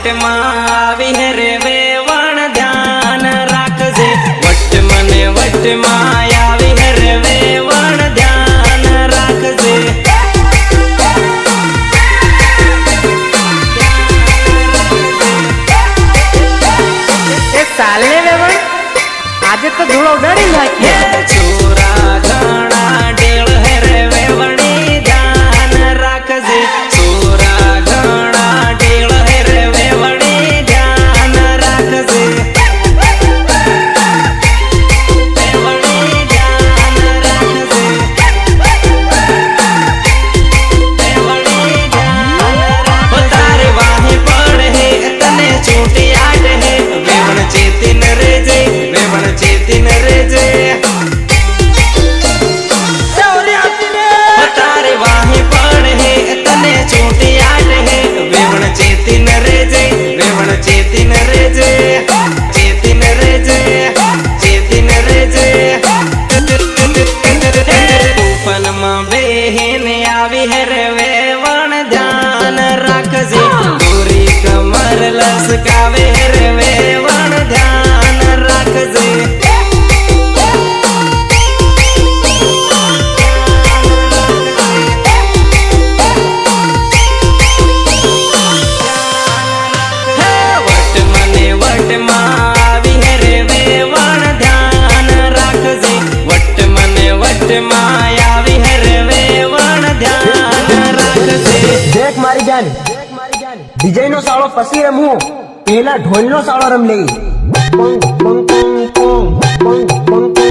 What may आवी है रे वेवण ध्यान राखजे। वट मने वट में आवी है रे वेवण ध्यान राखजे। साले वेवण आज तो धूल उड़ाड़ी नाखी। छोरा घणा डेल है रे वेवणी ध्यान राखजे। छोरा घणा डेल है रे वेवणी ध्यान राखजे। वेवणी ध्यान राखजे। वेवणी ध्यान राखजे। तारे वाहे पड़ है तने चोटी आट है। वेवण चेतिन रेजे। वेवण चेतिन रेजे। तारे वाहे पड़ है तने चोटी आट है। वेवण चेतिन रेजे। वेवण चेतिन रेजे। चेतिन रेजे। चेतिन रेजे। तूफान में बेहन आवी है रे वेवण ध्यान राखजे। गोरी कमर लसकावे रे वेवण ध्यान राखजे। वट मने वट में आवी है रे वेवण ध्यान राखजे। वट मने वट में आवी है रे वेवण ध्यान राखजे। देख मारी जान डीजे नो साळो पसी रमू पहला ढोल नो साळो रम ले। पंग पंग पंग पंग पंग पंग।